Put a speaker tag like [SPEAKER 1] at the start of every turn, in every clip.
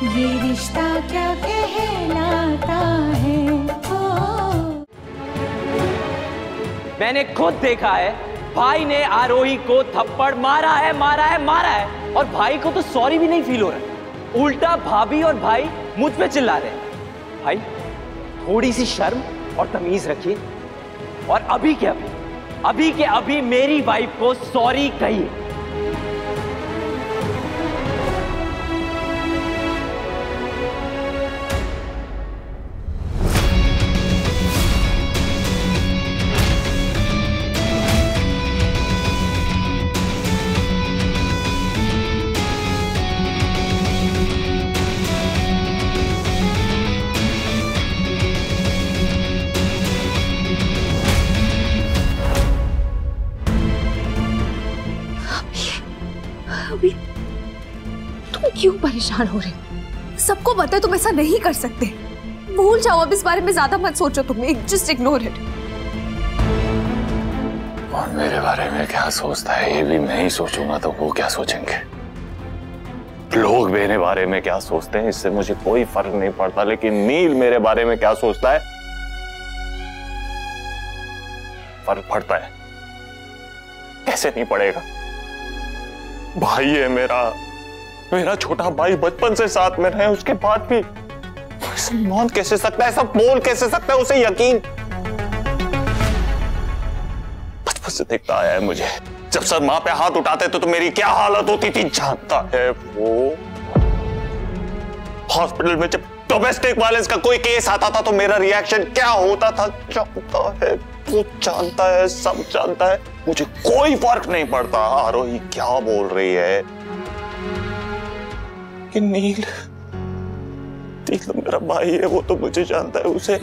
[SPEAKER 1] ये रिश्ता क्या कहलाता है।
[SPEAKER 2] मैंने खुद देखा है, भाई ने आरोही को थप्पड़ मारा है, और भाई को तो सॉरी भी नहीं फील हो रहा। उल्टा भाभी और भाई मुझ पे चिल्ला रहे हैं। भाई थोड़ी सी शर्म और तमीज रखिए, और अभी के अभी मेरी वाइफ को सॉरी कहिए।
[SPEAKER 3] तुम क्यों परेशान हो रहे हो? सबको पता है तुम ऐसा नहीं कर सकते। भूल जाओ, अब इस बारे में ज्यादा मत सोचो। तुम जस्ट इग्नोर इट।
[SPEAKER 4] और मेरे बारे में क्या सोचता है ये भी मैं ही सोचूंगा तो वो क्या सोचेंगे? लोग मेरे बारे में क्या सोचते हैं इससे मुझे कोई फर्क नहीं पड़ता, लेकिन नील मेरे बारे में क्या सोचता है फर्क पड़ता है। कैसे नहीं पड़ेगा? भाई है मेरा छोटा भाई, बचपन से साथ में रहे, उसके बाद भी मान कैसे सकता है, सब बोल कैसे सकता है उसे यकीन? बचपन से देखता आया है मुझे, जब सर मां पे हाथ उठाते तो मेरी क्या हालत होती थी जानता है वो। हॉस्पिटल में जब डोमेस्टिक वायलेंस का कोई केस आता था तो मेरा रिएक्शन क्या होता था जानता है वो, जानता है, सब जानता है। मुझे कोई फर्क नहीं पड़ता आरोही क्या बोल रही है कि नील तो मेरा भाई है, वो तो मुझे जानता है, उसे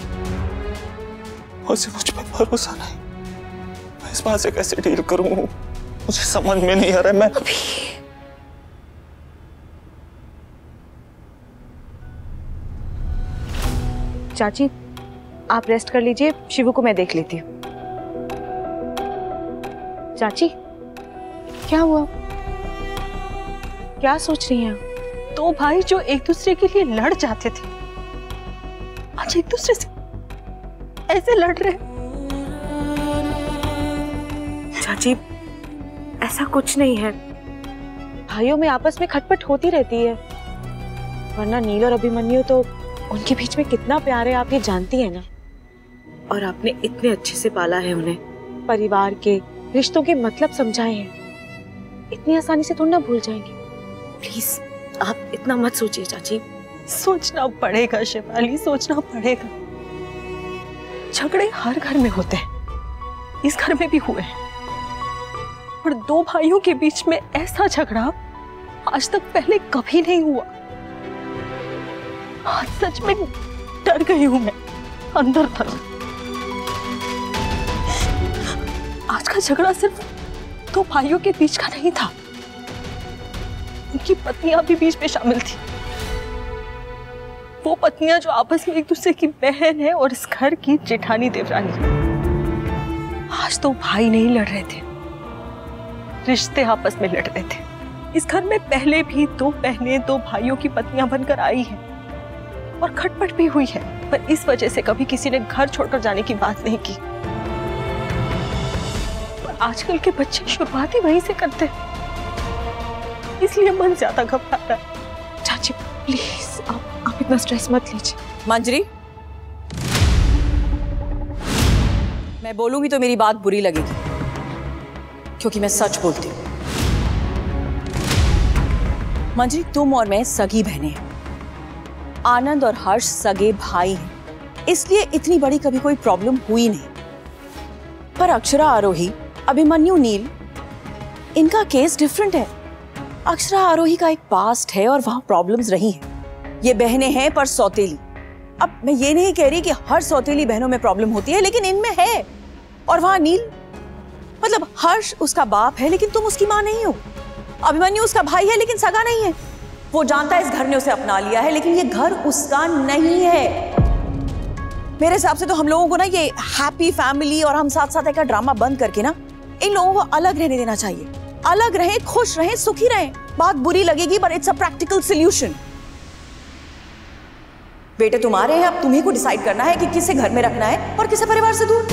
[SPEAKER 4] मुझ पर भरोसा नहीं। मैं इस बात से कैसे डील करूं मुझे समझ में नहीं आ रहा। मैं
[SPEAKER 3] चाची आप रेस्ट कर लीजिए, शिवू को मैं देख लेती हूँ। चाची क्या हुआ, क्या सोच रही हैं?
[SPEAKER 5] दो भाई जो एक दूसरे के लिए लड़ जाते थे आज एक दूसरे से ऐसे लड़ रहे।
[SPEAKER 3] चाची ऐसा कुछ नहीं है, भाइयों में आपस में खटपट होती रहती है, वरना नील और अभिमन्यु तो उनके बीच में कितना प्यार है आप ये जानती है ना। और आपने इतने अच्छे से पाला है उन्हें, परिवार के रिश्तों के मतलब समझाए हैं, इतनी आसानी से थोड़ा ना भूल जाएंगे। प्लीज आप इतना मत सोचिए चाची।
[SPEAKER 5] सोचना पड़ेगा शिवाली, सोचना पड़ेगा। झगड़े हर घर में होते हैं, इस घर में भी हुए हैं, और दो भाइयों के बीच में ऐसा झगड़ा आज तक पहले कभी नहीं हुआ। आज सच में डर गई हूं मैं अंदर तक। आज का झगड़ा सिर्फ दो भाइयों के बीच का नहीं था, उनकी पत्नियां भी बीच में शामिल थी। वो पत्नियां जो आपस में एक दूसरे की बहन है और इस घर की जेठानी देवरानी। आज तो भाई नहीं लड़ रहे थे, रिश्ते आपस में लड़ रहे थे। इस घर में पहले भी दो बहनें दो भाइयों की पत्नियां बनकर आई हैं और खटपट भी हुई है, पर इस वजह से कभी किसी ने घर छोड़कर जाने की बात नहीं की। पर आजकल के बच्चे शुरुआत ही वहीं से करते हैं, इसलिए मन ज्यादा घबरा रहा है।
[SPEAKER 3] चाची प्लीज आप इतना स्ट्रेस मत लीजिए।
[SPEAKER 6] मंजरी, मैं बोलूंगी तो मेरी बात बुरी लगेगी, क्योंकि मैं सच बोलती हूँ। मंजरी, तुम और मैं सगी बहनें हैं, आनंद और हर्ष सगे भाई हैं, इसलिए इतनी बड़ी कभी कोई प्रॉब्लम हुई नहीं। पर अक्षरा, आरोही, अभिमन्यु, नील, इनका केस डिफरेंट है। अक्षरा आरोही का एक पास्ट है और वहां प्रॉब्लम्स रही हैं। ये बहनें हैं पर सौतेली। अब मैं ये नहीं कह रही कि हर सौतेली बहनों में प्रॉब्लम होती है, लेकिन इनमें है। और वहां नील, मतलब हर्ष उसका बाप है लेकिन तुम उसकी मां नहीं हो। अभिमन्यु उसका भाई है लेकिन सगा नहीं है। वो जानता है इस घर ने उसे अपना लिया है, लेकिन ये घर उसका नहीं है। मेरे हिसाब से तो हम लोगों को ना ये हैप्पी फैमिली और हम साथ साथ एक ड्रामा बंद करके ना इन लोगों को अलग रहने देना चाहिए। अलग रहें, खुश रहें, सुखी रहें। बात बुरी लगेगी पर इट्स अ प्रैक्टिकल सॉल्यूशन। बेटे तुम्हारे हैं, अब तुम्ही को डिसाइड करना है कि किसे घर में रखना है और किसे परिवार से दूर।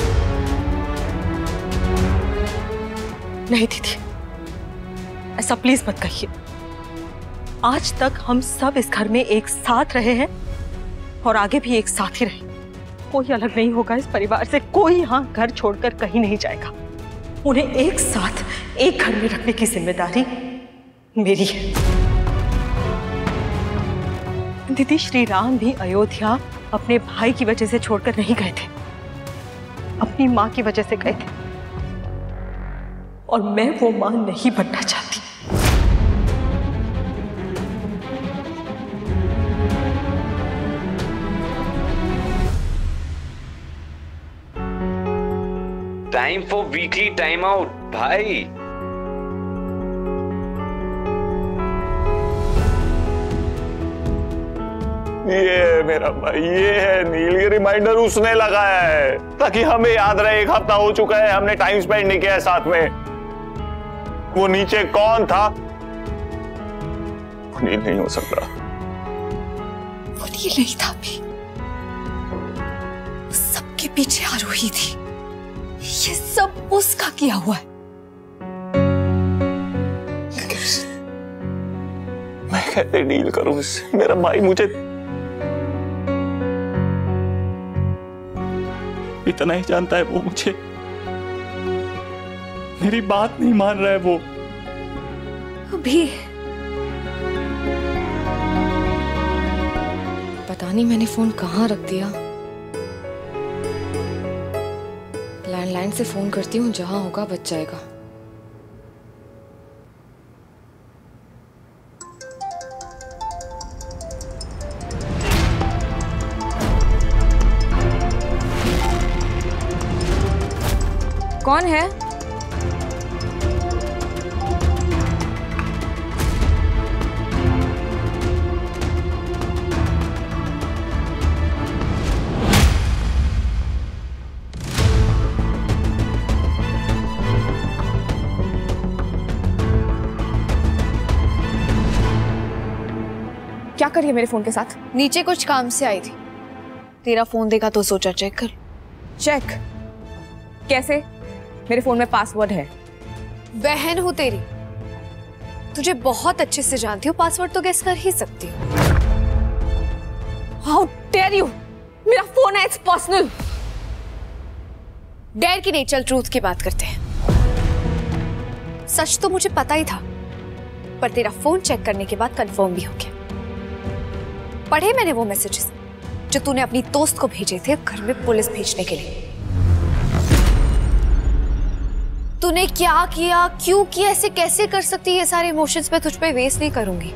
[SPEAKER 5] नहीं दीदी, ऐसा प्लीज मत कहिए। आज तक हम सब इस घर में एक साथ रहे हैं और आगे भी एक साथ ही रहे। कोई अलग नहीं होगा इस परिवार से, कोई यहाँ घर छोड़कर कहीं नहीं जाएगा। उन्हें एक साथ एक घर में रखने की जिम्मेदारी मेरी है। दीदी, श्री राम भी अयोध्या अपने भाई की वजह से छोड़कर नहीं गए थे, अपनी माँ की वजह से गए थे, और मैं वो माँ नहीं बनना चाहती।
[SPEAKER 2] Time for weekly time out भाई।
[SPEAKER 4] ये मेरा भाई, ये है नील, ये रिमाइंडर उसने लगाया है ताकि हमें याद रहे। 1 हफ्ता हो चुका है, हमने टाइम स्पेंड नहीं किया है साथ में। वो नीचे कौन था? वो नील नहीं हो सकता।
[SPEAKER 6] वो नील नहीं था भी, सबके पीछे आरोही थी। ये सब उसका किया हुआ है।
[SPEAKER 4] मैं कैसे डील करूं इससे? मेरा भाई मुझे इतना ही जानता है, वो मुझे, मेरी बात नहीं मान रहा है वो।
[SPEAKER 7] अभी पता नहीं मैंने फोन कहाँ रख दिया। लैंडलाइन से फोन करती हूँ, जहां होगा बच जाएगा। कौन है? क्या करिए मेरे फोन के साथ? नीचे कुछ काम से आई थी। तेरा फोन देखा तो सोचा चेक कर। चेक कैसे? मेरे फोन में पासवर्ड है। बहन हूं तेरी, तुझे बहुत अच्छे से जानती हूँ, पासवर्ड तो गेस कर ही सकती हूँ। How dare you! मेरा फोन है, इट्स पर्सनल। डेयर की नहीं, चल ट्रूथ की बात करते हैं। सच तो मुझे पता ही था, पर तेरा फोन चेक करने के बाद कंफर्म भी हो गया। पढ़े मैंने वो मैसेजेस जो तूने अपनी दोस्त को भेजे थे घर में पुलिस भेजने के लिए। तूने क्या किया, क्यों किया, ऐसे कैसे कर सकती है? ये सारे इमोशंस मैं तुझ पे वेस्ट नहीं करूंगी।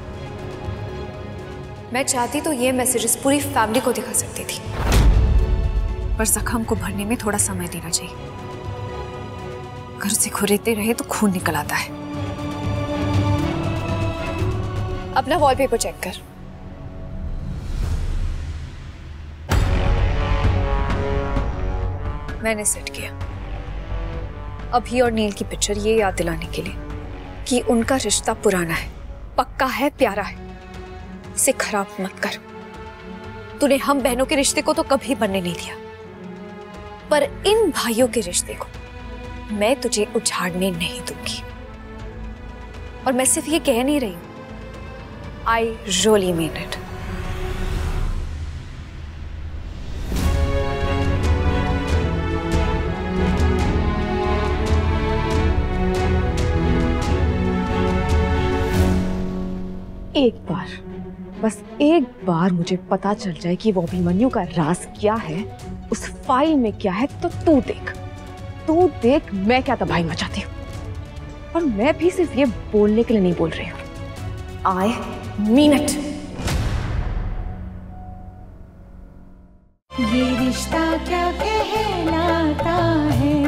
[SPEAKER 7] मैं चाहती तो ये मैसेजेस पूरी फैमिली को दिखा सकती थी, पर जख्म को भरने में थोड़ा समय देना चाहिए। अगर उसे खुरेदते रहे तो खून निकल आता है। अपना वॉलपेपर चेक कर। मैंने सेट किया अभी और नील की पिक्चर, ये याद दिलाने के लिए कि उनका रिश्ता पुराना है, पक्का है, प्यारा है। इसे खराब मत कर। तूने हम बहनों के रिश्ते को तो कभी बनने नहीं दिया, पर इन भाइयों के रिश्ते को मैं तुझे उजाड़ने नहीं दूंगी। और मैं सिर्फ ये कह नहीं रही हूं, आई रियली मीन इट।
[SPEAKER 3] एक बार, बस एक बार मुझे पता चल जाए कि वो अभिमन्यु का राज क्या है, उस फाइल में क्या है, तो तू देख मैं क्या तबाही मचाती हूँ। और मैं भी सिर्फ ये बोलने के लिए नहीं बोल रही हूँ, आई मीन इट।
[SPEAKER 1] ये रिश्ता क्या कहलाता है।